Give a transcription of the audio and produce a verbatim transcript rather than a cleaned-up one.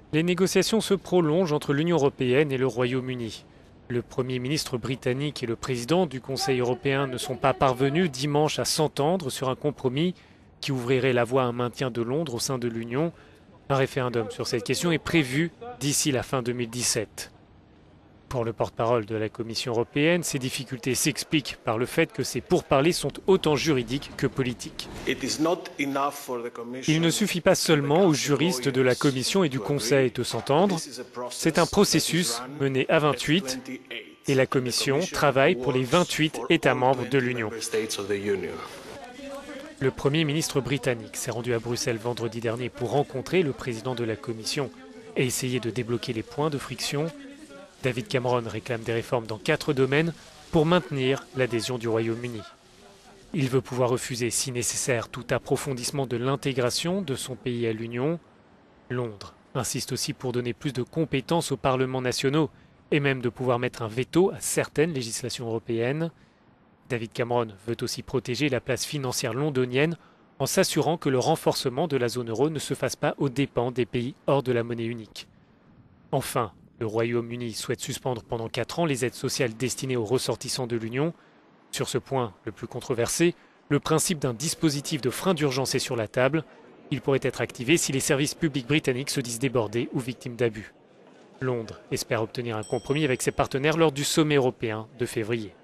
Les négociations se prolongent entre l'Union européenne et le Royaume-Uni. Le Premier ministre britannique et le président du Conseil européen ne sont pas parvenus dimanche à s'entendre sur un compromis qui ouvrirait la voie à un maintien de Londres au sein de l'Union. Un référendum sur cette question est prévu d'ici la fin deux mille dix-sept. Pour le porte-parole de la Commission européenne, ces difficultés s'expliquent par le fait que ces pourparlers sont autant juridiques que politiques. Il ne suffit pas seulement aux juristes de la Commission et du Conseil de s'entendre, c'est un processus mené à vingt-huit et la Commission travaille pour les vingt-huit États membres de l'Union. Le Premier ministre britannique s'est rendu à Bruxelles vendredi dernier pour rencontrer le président de la Commission et essayer de débloquer les points de friction. David Cameron réclame des réformes dans quatre domaines pour maintenir l'adhésion du Royaume-Uni. Il veut pouvoir refuser, si nécessaire, tout approfondissement de l'intégration de son pays à l'Union. Londres insiste aussi pour donner plus de compétences aux parlements nationaux et même de pouvoir mettre un veto à certaines législations européennes. David Cameron veut aussi protéger la place financière londonienne en s'assurant que le renforcement de la zone euro ne se fasse pas aux dépens des pays hors de la monnaie unique. Enfin, le Royaume-Uni souhaite suspendre pendant quatre ans les aides sociales destinées aux ressortissants de l'Union. Sur ce point, le plus controversé, le principe d'un dispositif de frein d'urgence est sur la table. Il pourrait être activé si les services publics britanniques se disent débordés ou victimes d'abus. Londres espère obtenir un compromis avec ses partenaires lors du sommet européen de février.